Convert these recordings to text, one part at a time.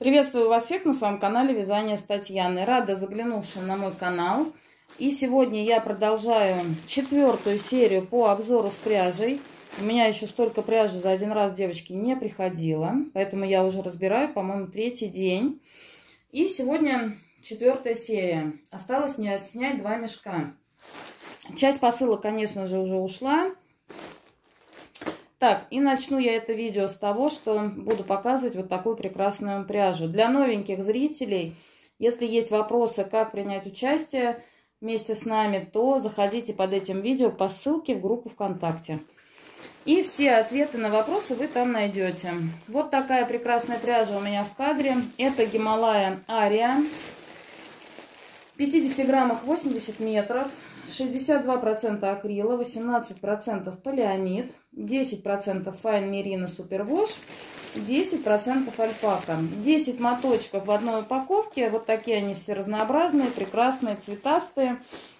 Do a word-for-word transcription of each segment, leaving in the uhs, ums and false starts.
Приветствую вас всех на своем канале Вязание с Татьяной. Рада заглянувшим на мой канал. И сегодня я продолжаю четвертую серию по обзору с пряжей. У меня еще столько пряжи за один раз, девочки, не приходило. Поэтому я уже разбираю, по-моему, третий день. И сегодня четвертая серия. Осталось не отснять два мешка. Часть посылок, конечно же, уже ушла. Так, и начну я это видео с того, что буду показывать вот такую прекрасную пряжу. Для новеньких зрителей, если есть вопросы, как принять участие вместе с нами, то заходите под этим видео по ссылке в группу ВКонтакте. И все ответы на вопросы вы там найдете. Вот такая прекрасная пряжа у меня в кадре. Это Гималая Ария. В пятидесяти граммах восемьдесят метров. шестьдесят два процента акрила, восемнадцать процентов полиамид, десять процентов файн мерино супервош, десять процентов альпака. десять моточков в одной упаковке. Вот такие они все разнообразные, прекрасные, цветастые.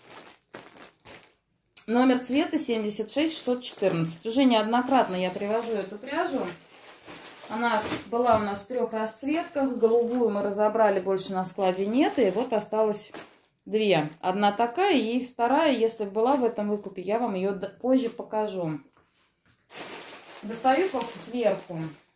Номер цвета семьдесят шесть шестьсот четырнадцать. Уже неоднократно я привожу эту пряжу. Она была у нас в трех расцветках. Голубую мы разобрали, больше на складе нет. И вот осталось две. Одна такая и вторая, если была в этом выкупе, я вам ее позже покажу. Достаю просто сверху.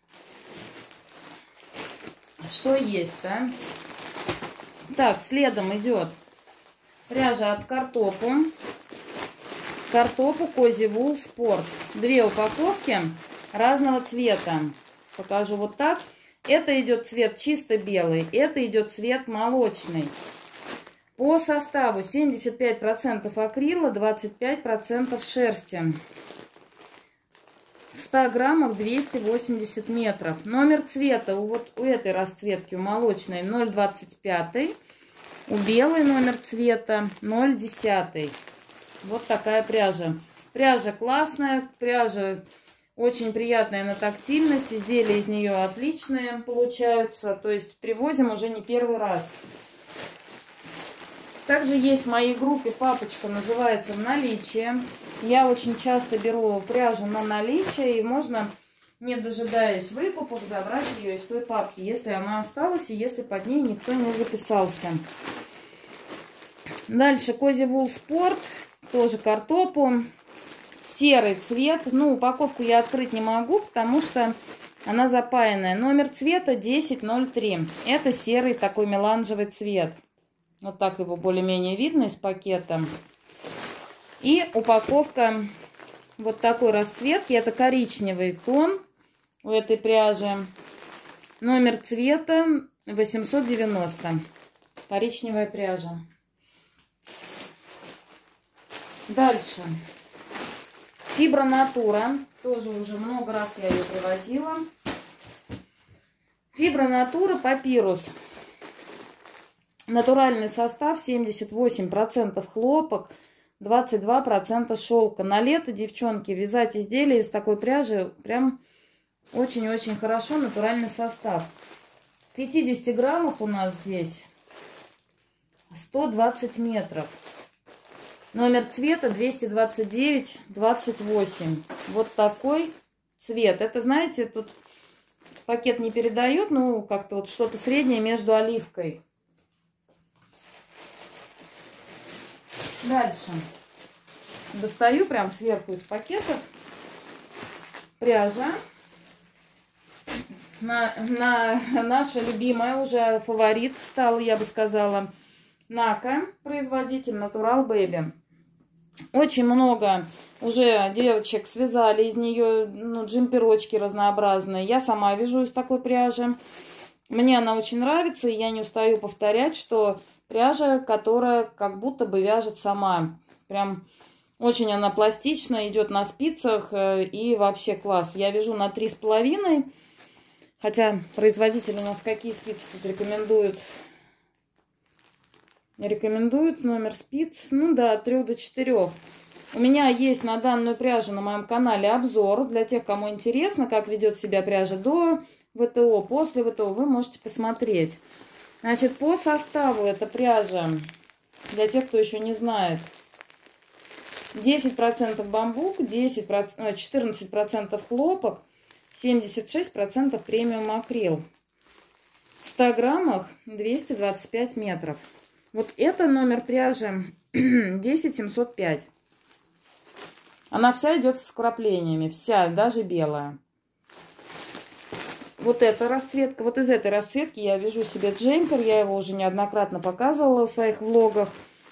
Что есть, да? Так, следом идет пряжа от Картопу. Картопу Cozy Wool Sport. Две упаковки разного цвета. Покажу вот так. Это идет цвет чисто белый, это идет цвет молочный. По составу семьдесят пять процентов акрила, двадцать пять процентов шерсти. В ста граммах двести восемьдесят метров. Номер цвета у, вот, у этой расцветки, у молочной, ноль двадцать пять. У белой номер цвета ноль десять. Вот такая пряжа. Пряжа классная, пряжа очень приятная на тактильность. Изделия из нее отличные получаются. То есть привозим уже не первый раз. Также есть в моей группе папочка, называется «В наличии». Я очень часто беру пряжу на наличие, и можно, не дожидаясь выкупов, забрать ее из той папки, если она осталась и если под ней никто не записался. Дальше Cozy Wool Sport, тоже Картопу. Серый цвет. Ну, упаковку я открыть не могу, потому что она запаянная. Номер цвета десять ноль три. Это серый такой меланжевый цвет. Вот так его более-менее видно из пакета. И упаковка вот такой расцветки. Это коричневый тон у этой пряжи. Номер цвета восемьсот девяносто. Коричневая пряжа. Дальше. Фибра Натура. Тоже уже много раз я ее привозила. Фибра Натура Папирус. Натуральный состав семьдесят восемь процентов хлопок, двадцать два процента шелка. На лето, девчонки, вязать изделия из такой пряжи прям очень-очень хорошо. Натуральный состав. В пятидесяти граммах у нас здесь сто двадцать метров. Номер цвета двести двадцать девять двадцать восемь. Вот такой цвет. Это, знаете, тут пакет не передает, ну, как-то вот что-то среднее между оливкой. Дальше. Достаю прям сверху из пакетов пряжа. На, на, наша любимая, уже фаворит стал, я бы сказала, Нака, производитель Natural Baby. Очень много уже девочек связали из нее, ну, джемперочки разнообразные. Я сама вяжу из такой пряжи. Мне она очень нравится, и я не устаю повторять, что пряжа, которая как будто бы вяжет сама. Прям очень она пластичная, идет на спицах, и вообще класс. Я вяжу на три с половиной, хотя производитель у нас какие спицы тут рекомендуют? Рекомендуют номер спиц, ну да, от трёх до четырёх. У меня есть на данную пряжу на моем канале обзор. Для тех, кому интересно, как ведет себя пряжа до ВТО, после ВТО, вы можете посмотреть. Значит, по составу эта пряжа, для тех, кто еще не знает, десять процентов бамбук, десять процентов, четырнадцать процентов хлопок, семьдесят шесть процентов премиум акрил. В ста граммах двести двадцать пять метров. Вот это номер пряжи десять семьсот пять. Она вся идет с вкраплениями, вся, даже белая. Вот эта расцветка, вот из этой расцветки я вяжу себе джемпер. Я его уже неоднократно показывала в своих влогах.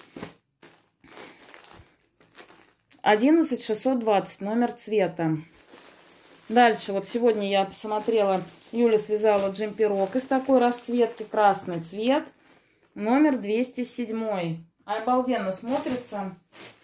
одиннадцать шестьсот двадцать номер цвета. Дальше, вот сегодня я посмотрела, Юля связала джемперок из такой расцветки, красный цвет, номер двести семь. Обалденно смотрится.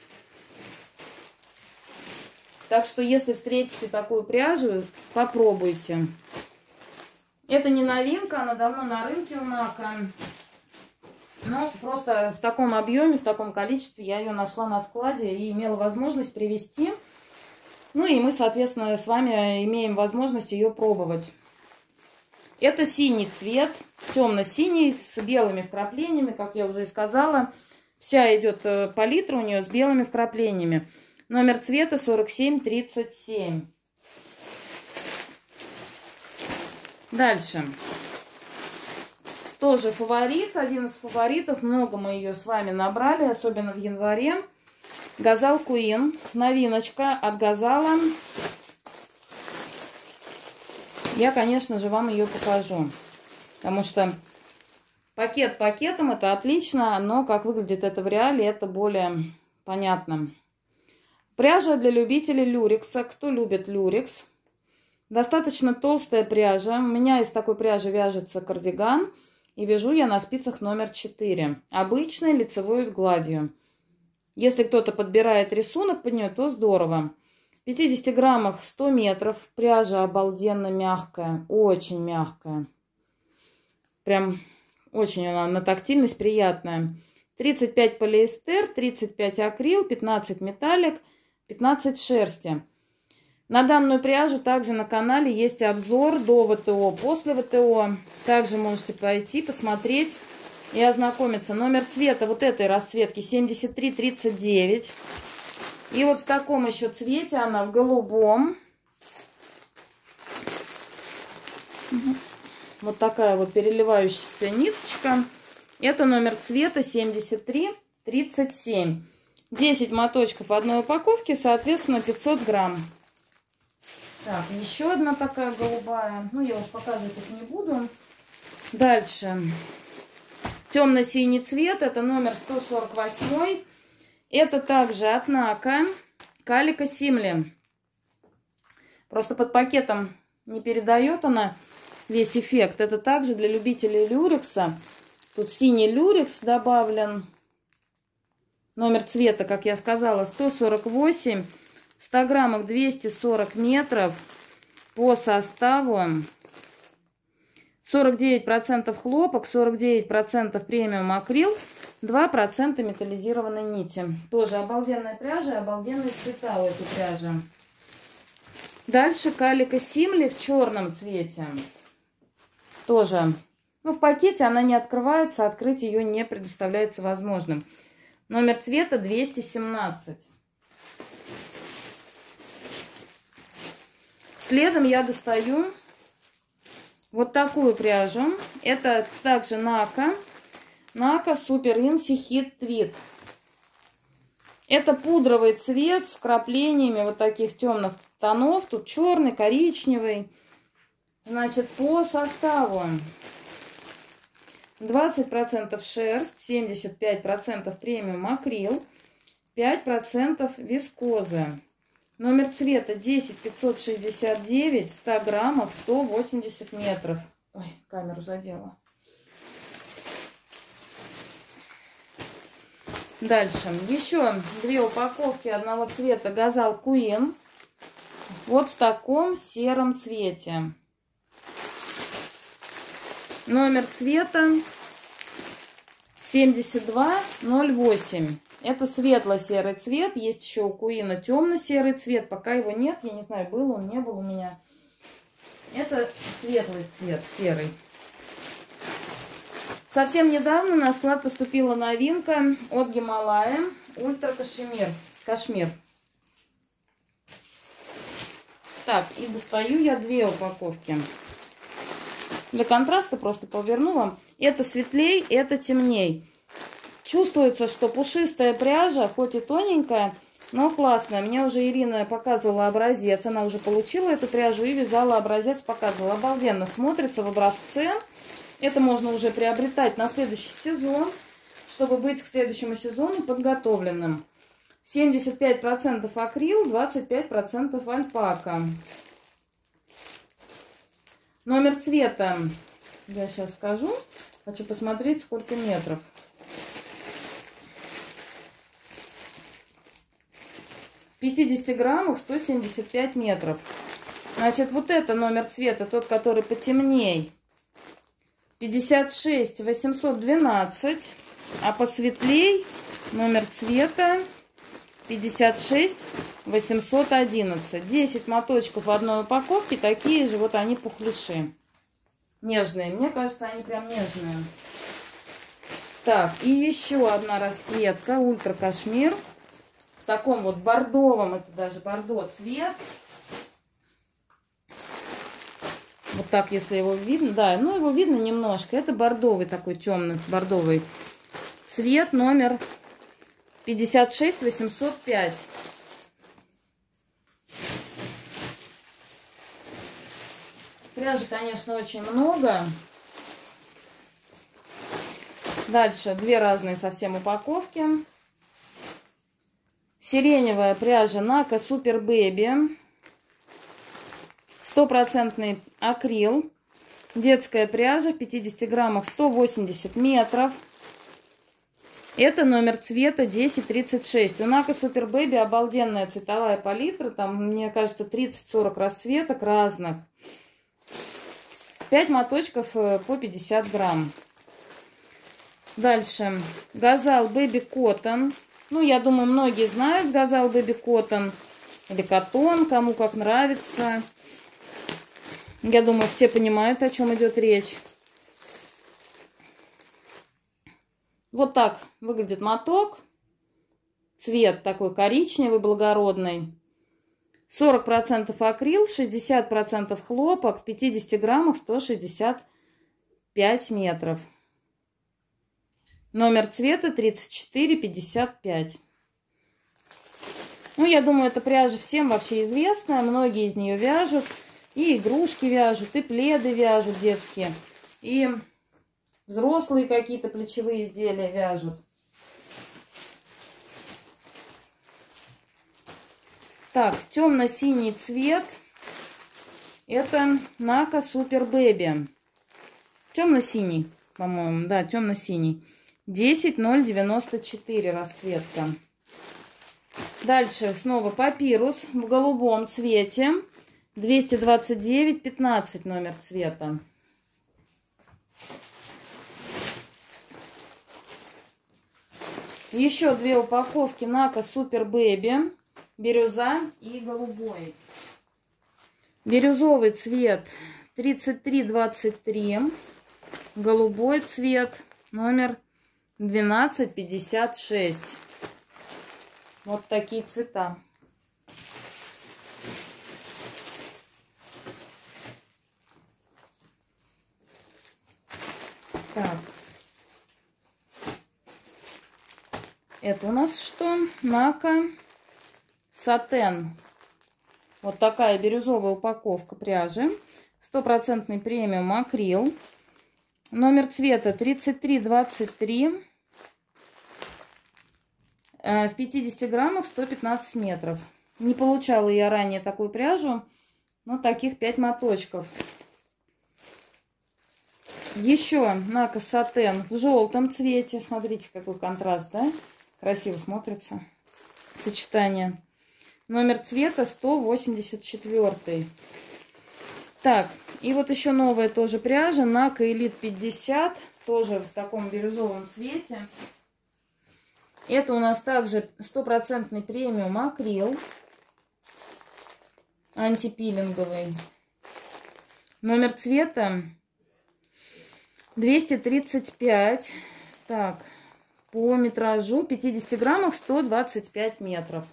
Так что, если встретите такую пряжу, попробуйте. Это не новинка, она давно на рынке у Нака. Ну, просто в таком объеме, в таком количестве я ее нашла на складе и имела возможность привезти. Ну и мы, соответственно, с вами имеем возможность ее пробовать. Это синий цвет, темно-синий, с белыми вкраплениями, как я уже и сказала. Вся идет палитра у нее с белыми вкраплениями. Номер цвета сорок семь тридцать семь. Дальше. Тоже фаворит, один из фаворитов. Много мы ее с вами набрали, особенно в январе. Газал Queen. Новиночка от Газала. Я, конечно же, вам ее покажу. Потому что пакет пакетом это отлично, но как выглядит это в реале, это более понятно. Пряжа для любителей люрекса. Кто любит люрекс? Достаточно толстая пряжа. У меня из такой пряжи вяжется кардиган. И вяжу я на спицах номер четыре. Обычной лицевой гладью. Если кто-то подбирает рисунок под нее, то здорово. В пятидесяти граммах сто метров. Пряжа обалденно мягкая. Очень мягкая. Прям очень она на тактильность приятная. тридцать пять полиэстер, тридцать пять акрил, пятнадцать металлик, пятнадцать шерсти. На данную пряжу также на канале есть обзор до ВТО, после ВТО. Также можете пойти, посмотреть и ознакомиться. Номер цвета вот этой расцветки семьдесят три тридцать девять. И вот в таком еще цвете она, в голубом. Вот такая вот переливающаяся ниточка. Это номер цвета семьдесят три тридцать семь. десять моточков в одной упаковке, соответственно, пятьсот грамм. Так, еще одна такая голубая. Ну, я уж показывать их не буду. Дальше. Темно-синий цвет. Это номер сто сорок восемь. Это также от Нака. Калика Симли. Просто под пакетом не передает она весь эффект. Это также для любителей люрекса. Тут синий люрекс добавлен. Номер цвета, как я сказала, сто сорок восемь. В ста граммах двести сорок метров. По составу сорок девять процентов хлопок, сорок девять процентов премиум акрил, два процента металлизированной нити. Тоже обалденная пряжа, обалденные цвета у этой пряжи. Дальше Калика Симли в черном цвете. Тоже, ну, в пакете она не открывается, открыть ее не предоставляется возможным. Номер цвета двести семнадцать. Следом я достаю вот такую пряжу. Это также Нака. Нака Супер Инси Хит Твит. Это пудровый цвет с вкраплениями вот таких темных тонов. Тут черный, коричневый. Значит, по составу двадцать процентов шерсть, семьдесят пять процентов премиум акрил, пять процентов вискозы. Номер цвета десять пятьсот шестьдесят девять, в ста граммах, сто восемьдесят метров. Ой, камеру задела. Дальше. Еще две упаковки одного цвета Газал Queen. Вот в таком сером цвете. Номер цвета семьдесят два ноль восемь. Это светло-серый цвет. Есть еще у Куина темно-серый цвет. Пока его нет. Я не знаю, был он, не был у меня. Это светлый цвет, серый. Совсем недавно на склад поступила новинка от Гималая. Ультра Кашмир. Кашмир. Так, и достаю я две упаковки. Для контраста просто поверну вам. Это светлей, это темней. Чувствуется, что пушистая пряжа, хоть и тоненькая, но классная. Мне уже Ирина показывала образец. Она уже получила эту пряжу и вязала образец, показывала. Обалденно смотрится в образце. Это можно уже приобретать на следующий сезон, чтобы быть к следующему сезону подготовленным. семьдесят пять процентов акрил, двадцать пять процентов альпака. Номер цвета я сейчас скажу. Хочу посмотреть, сколько метров. В пятидесяти граммах сто семьдесят пять метров. Значит, вот это номер цвета, тот, который потемней. пятьдесят шесть восемьсот двенадцать. А посветлей номер цвета пятьдесят шесть восемьсот одиннадцать. десять моточков в одной упаковке. Такие же вот они пухляши. Нежные. Мне кажется, они прям нежные. Так, и еще одна расцветка. Ультра кашмир. В таком вот бордовом, это даже бордо цвет. Вот так, если его видно. Да, ну его видно немножко. Это бордовый такой темный, бордовый цвет. Номер пятьдесят шесть восемьсот пять. Пряжи, конечно, очень много. Дальше две разные совсем упаковки. Сиреневая пряжа Нака Супер Бэби. Стопроцентный акрил. Детская пряжа в пятидесяти граммах сто восемьдесят метров. Это номер цвета десять тридцать шесть. У Нака Супер Бэби обалденная цветовая палитра. Там, мне кажется, тридцать-сорок расцветок разных. пять моточков по пятьдесят грамм. Дальше. Газал Бэби Коттон. Ну, я думаю, многие знают Газал Бэби Коттон. Или Коттон, кому как нравится. Я думаю, все понимают, о чем идет речь. Вот так выглядит моток. Цвет такой коричневый, благородный. сорок процентов акрил, шестьдесят процентов хлопок, в пятидесяти граммах сто шестьдесят пять метров. Номер цвета тридцать четыре пятьдесят пять. Ну, я думаю, эта пряжа всем вообще известная. Многие из нее вяжут. И игрушки вяжут, и пледы вяжут детские. И взрослые какие-то плечевые изделия вяжут. Так, темно-синий цвет. Это Нака Супер Бэби. Темно-синий, по-моему. Да, темно-синий. десять ноль девяносто четыре расцветка. Дальше снова папирус в голубом цвете. двести двадцать девять пятнадцать номер цвета. Еще две упаковки Нака Супер Бэби. Бирюза и голубой. Бирюзовый цвет тридцать три двадцать три. Голубой цвет номер двенадцать пятьдесят шесть. Вот такие цвета. Так. Это у нас что? Нака Сатен. Вот такая бирюзовая упаковка пряжи. Стопроцентный премиум акрил. Номер цвета тридцать три двадцать три. В пятидесяти граммах сто пятнадцать метров. Не получала я ранее такую пряжу, но таких пять моточков. Еще Нака Сатен в желтом цвете. Смотрите, какой контраст, да? Красиво смотрится сочетание. Номер цвета сто восемьдесят четыре. Так, и вот еще новая тоже пряжа. Нака Элит пятьдесят. Тоже в таком бирюзовом цвете. Это у нас также стопроцентный премиум акрил. Антипилинговый. Номер цвета двести тридцать пять. Так, по метражу в пятидесяти граммах сто двадцать пять метров.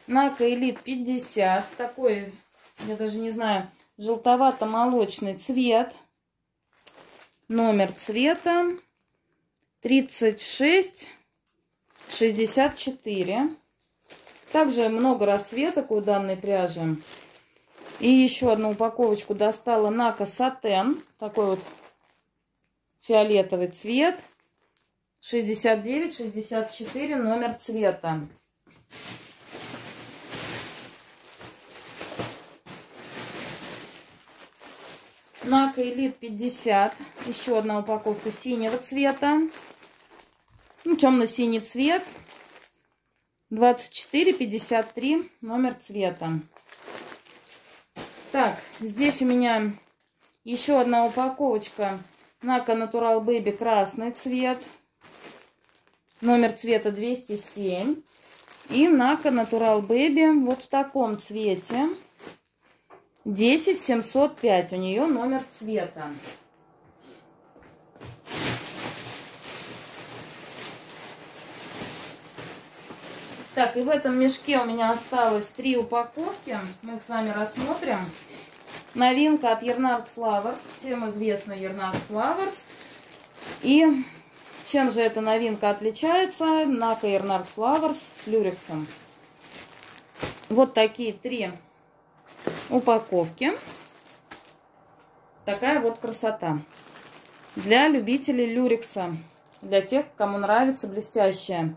Нака Элит пятьдесят. Такой, я даже не знаю, желтовато-молочный цвет. Номер цвета тридцать шесть шестьдесят четыре. Также много расцветок у данной пряжи. И еще одну упаковочку достала Нака Сатен. Такой вот фиолетовый цвет. шестьдесят девять шестьдесят четыре номер цвета. Нака Элит пятьдесят. Еще одна упаковка синего цвета. Ну, темно-синий цвет. двадцать четыре пятьдесят три номер цвета. Так, здесь у меня еще одна упаковочка Нака Natural Baby красный цвет. Номер цвета двести семь. И Нака Natural Baby вот в таком цвете. десять семьсот пять у нее номер цвета. Так, и в этом мешке у меня осталось три упаковки. Мы их с вами рассмотрим. Новинка от Yarnart Flowers. Всем известна Yarnart Flowers. И чем же эта новинка отличается? Нака Yarnart Flowers с люрексом. Вот такие три упаковки. Такая вот красота. Для любителей люрекса. Для тех, кому нравится блестящее.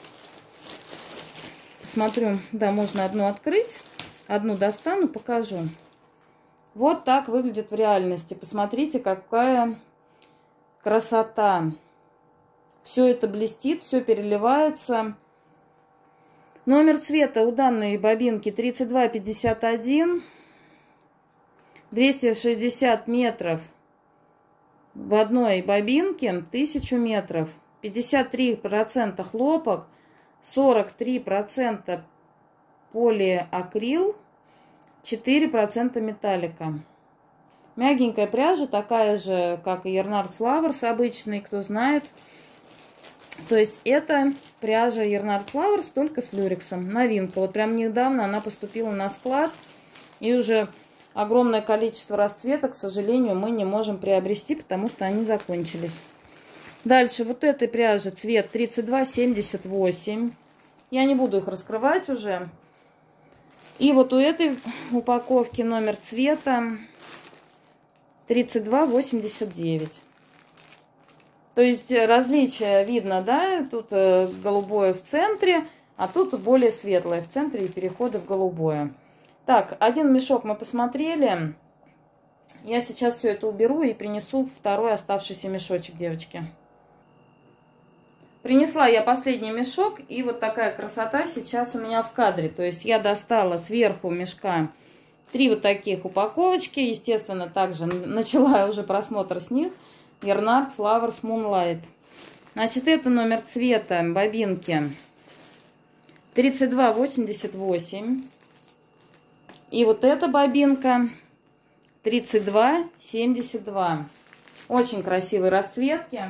Посмотрю, да, можно одну открыть. Одну достану, покажу. Вот так выглядит в реальности. Посмотрите, какая красота. Все это блестит, все переливается. Номер цвета у данной бобинки тридцать два пятьдесят один. двести шестьдесят метров в одной бобинке, тысячу метров. пятьдесят три процента хлопок, сорок три процента полиакрил, четыре процента металлика. Мягенькая пряжа, такая же, как и Yarnart Flowers обычный, кто знает. То есть это пряжа Yarnart Flowers только с люрексом. Новинка. Вот прям недавно она поступила на склад. И уже огромное количество расцветок, к сожалению, мы не можем приобрести, потому что они закончились. Дальше вот этой пряжи цвет тридцать два семьдесят восемь. Я не буду их раскрывать уже. И вот у этой упаковки номер цвета тридцать два восемьдесят девять. То есть различие видно, да? Тут голубое в центре, а тут более светлое в центре и переходы в голубое. Так, один мешок мы посмотрели. Я сейчас все это уберу и принесу второй оставшийся мешочек, девочки. Принесла я последний мешок, и вот такая красота сейчас у меня в кадре. То есть я достала сверху мешка три вот таких упаковочки. Естественно, также начала уже просмотр с них. Yarnart Flowers Moonlight. Значит, это номер цвета бобинки тридцать два восемьдесят восемь. И вот эта бобинка тридцать два семьдесят два. Очень красивые расцветки.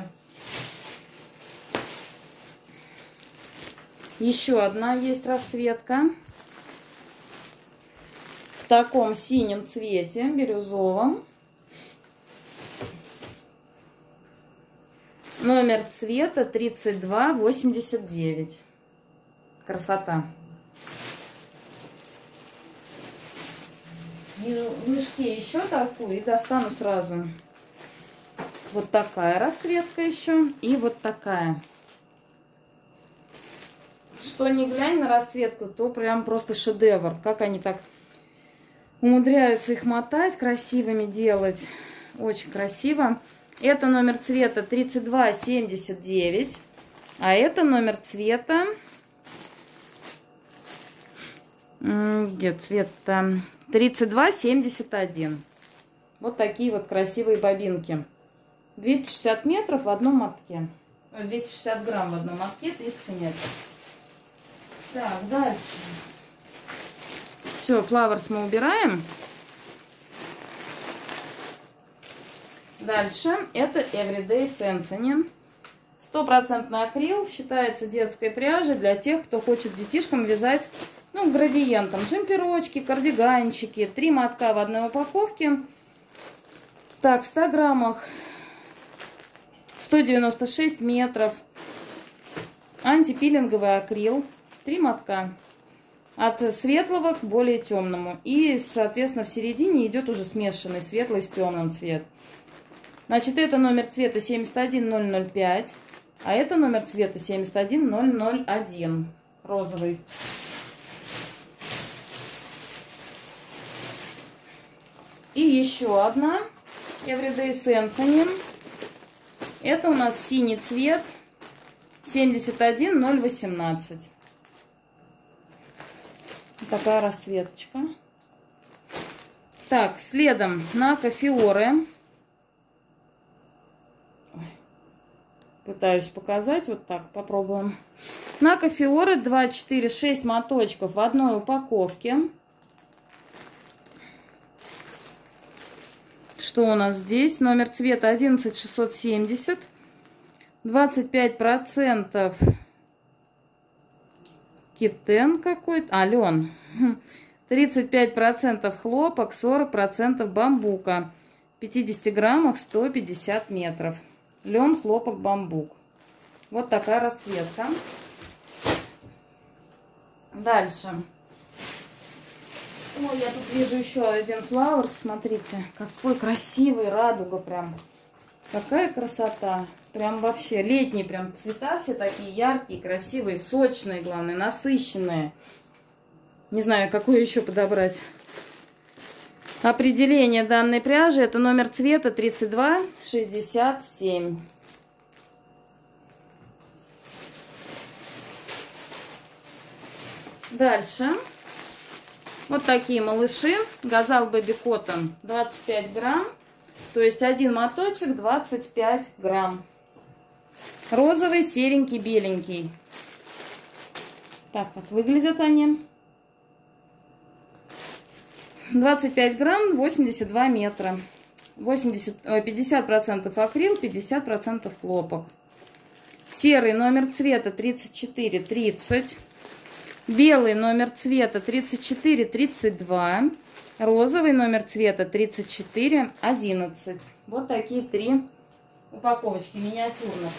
Еще одна есть расцветка. В таком синем цвете, бирюзовом. Номер цвета тридцать два восемьдесят девять. Красота. В мешке еще такую и достану сразу. Вот такая расцветка еще и вот такая. Что не глянь на расцветку, то прям просто шедевр. Как они так умудряются их мотать, красивыми делать. Очень красиво. Это номер цвета тридцать два семьдесят девять. А это номер цвета... Где цвет-то? тридцать два семьдесят один. Вот такие вот красивые бобинки. двести шестьдесят метров в одном мотке. двести шестьдесят грамм в одном мотке, тысяча метров. Так, дальше. Все, Flowers мы убираем. Дальше это Everyday Symphony. Стопроцентный акрил, считается детской пряжей для тех, кто хочет детишкам вязать, ну, Ну, градиентом. Джемперочки, кардиганчики. Три мотка в одной упаковке. Так, в ста граммах сто девяносто шесть метров. Антипилинговый акрил. Три мотка. От светлого к более темному. И, соответственно, в середине идет уже смешанный светлый с темным цвет. Значит, это номер цвета семьдесят один ноль ноль пять. А это номер цвета семьдесят один ноль ноль один. Розовый. И еще одна. Everyday Symphony. Это у нас синий цвет. семьдесят один ноль восемнадцать. Такая расцветочка. Так, следом Нака Фиоре. Пытаюсь показать. Вот так, попробуем. Нака Фиоре два, четыре, шесть моточков в одной упаковке. Что у нас здесь? Номер цвета одиннадцать шестьсот семьдесят. двадцать пять процентов китен какой-то. А, лен. тридцать пять процентов хлопок, сорок процентов бамбука. В пятидесяти граммах сто пятьдесят метров. Лен, хлопок, бамбук. Вот такая расцветка. Дальше. Ой, я тут вижу еще один Flowers. Смотрите, какой красивый, радуга прям. Какая красота. Прям вообще летние прям цвета все такие яркие, красивые, сочные, главное, насыщенные. Не знаю, какую еще подобрать. Определение данной пряжи. Это номер цвета тридцать два шестьдесят семь. Дальше. Вот такие малыши. Газал Бэби Коттон двадцать пять грамм. То есть один моточек двадцать пять грамм. Розовый, серенький, беленький. Так вот выглядят они. двадцать пять грамм, восемьдесят два метра. восемьдесят, пятьдесят процентов акрил, пятьдесят процентов хлопок. Серый номер цвета тридцать четыре тридцать. Белый номер цвета тридцать четыре тридцать два. Розовый номер цвета тридцать четыре одиннадцать. Вот такие три упаковочки миниатюрных.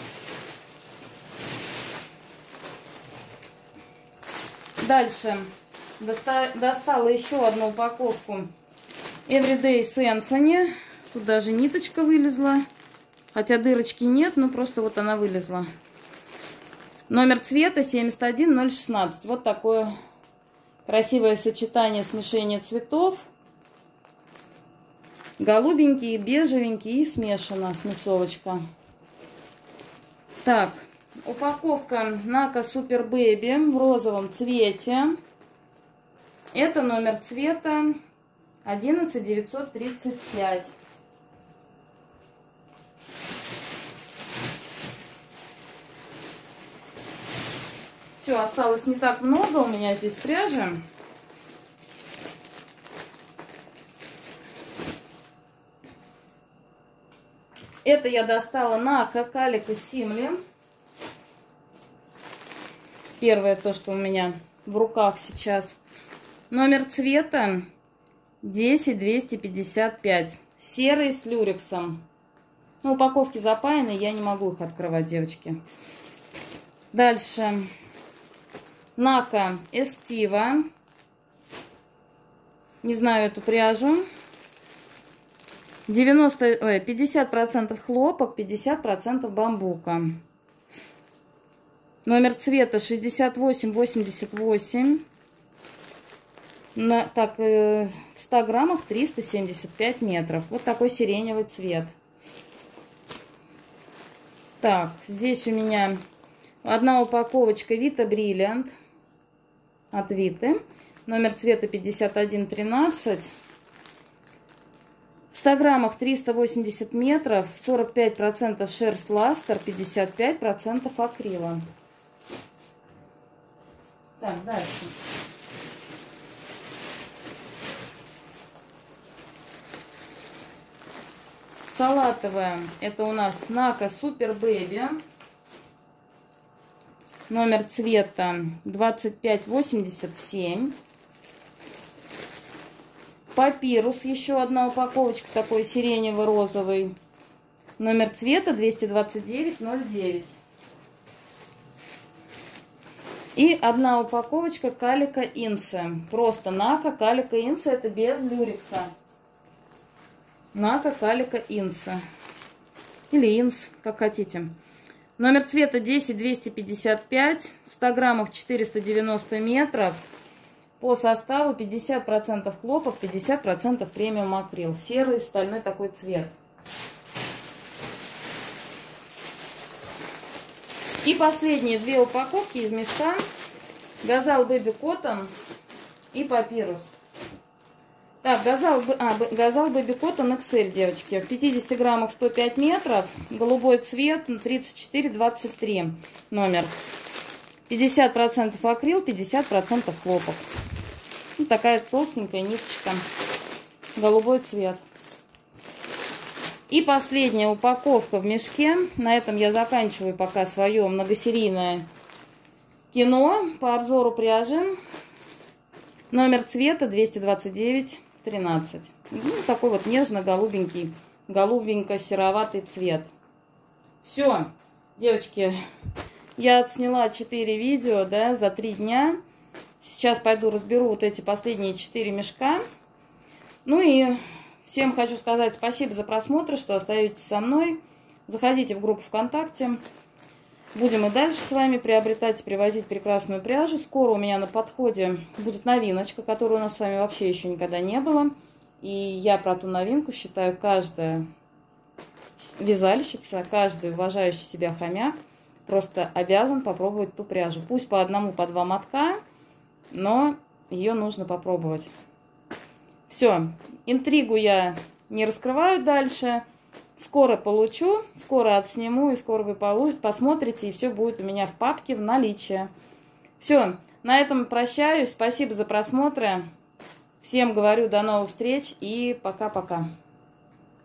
Дальше достала еще одну упаковку Everyday Symphony. Тут даже ниточка вылезла. Хотя дырочки нет, но просто вот она вылезла. Номер цвета семьдесят один ноль шестнадцать. Вот такое красивое сочетание, смешения цветов. Голубенький, бежевенький и смешана смесовочка. Так, упаковка Нака Super Baby в розовом цвете. Это номер цвета одиннадцать девятьсот тридцать пять. Все, осталось не так много у меня здесь пряжи. Это я достала на Калика Симли. Первое то, что у меня в руках сейчас. Номер цвета десять двести пятьдесят пять. Серый с люрексом. Ну, упаковки запаяны, я не могу их открывать, девочки. Дальше. Нака Эстива. Не знаю эту пряжу. девяносто, ой, пятьдесят процентов хлопок, пятьдесят процентов бамбука. Номер цвета шестьдесят восемь восемьдесят восемь. На, так, э, в ста граммах триста семьдесят пять метров. Вот такой сиреневый цвет. Так, здесь у меня одна упаковочка Vita Brilliant от Виты. Номер цвета пятьдесят один тринадцать. В ста граммах триста восемьдесят метров, сорок пять процентов шерсть ластер, пятьдесят пять процентов акрила. Так, дальше. Салатовая. Это у нас Нака Super Baby. Номер цвета двадцать пять восемьдесят семь. Папирус, еще одна упаковочка, такой сиренево-розовый. Номер цвета двести двадцать девять ноль девять. И одна упаковочка Калика Инсе. Просто Нака Калика Инсе, это без люрекса. Нака Калика Инсе. Или Инс, как хотите. Номер цвета десять двести пятьдесят пять. В ста граммах четыреста девяносто метров. По составу пятьдесят процентов хлопок, пятьдесят процентов премиум акрил. Серый стальной такой цвет. И последние две упаковки из мешка. Газал Baby Cotton и Папирус. Так, Газал, а, Газал Baby Cotton икс эль, девочки. В пятидесяти граммах сто пять метров. Голубой цвет, тридцать четыре двадцать три номер. пятьдесят процентов акрил, пятьдесят процентов хлопок. Вот такая толстенькая ниточка. Голубой цвет. И последняя упаковка в мешке. На этом я заканчиваю пока свое многосерийное кино по обзору пряжи. Номер цвета двести двадцать девять тринадцать. Ну, такой вот нежно-голубенький, голубенько-сероватый цвет. Все, девочки, я отсняла четыре видео, да, за три дня. Сейчас пойду разберу вот эти последние четыре мешка. Ну и всем хочу сказать спасибо за просмотр, что остаетесь со мной. Заходите в группу ВКонтакте. Будем и дальше с вами приобретать и привозить прекрасную пряжу. Скоро у меня на подходе будет новиночка, которую у нас с вами вообще еще никогда не было. И я про ту новинку считаю, каждая вязальщица, каждый уважающий себя хомяк просто обязан попробовать ту пряжу. Пусть по одному, по два мотка, но ее нужно попробовать. Все, интригу я не раскрываю дальше. Скоро получу, скоро отсниму, и скоро вы посмотрите, и все будет у меня в папке в наличии. Все, на этом прощаюсь. Спасибо за просмотры. Всем говорю до новых встреч и пока-пока.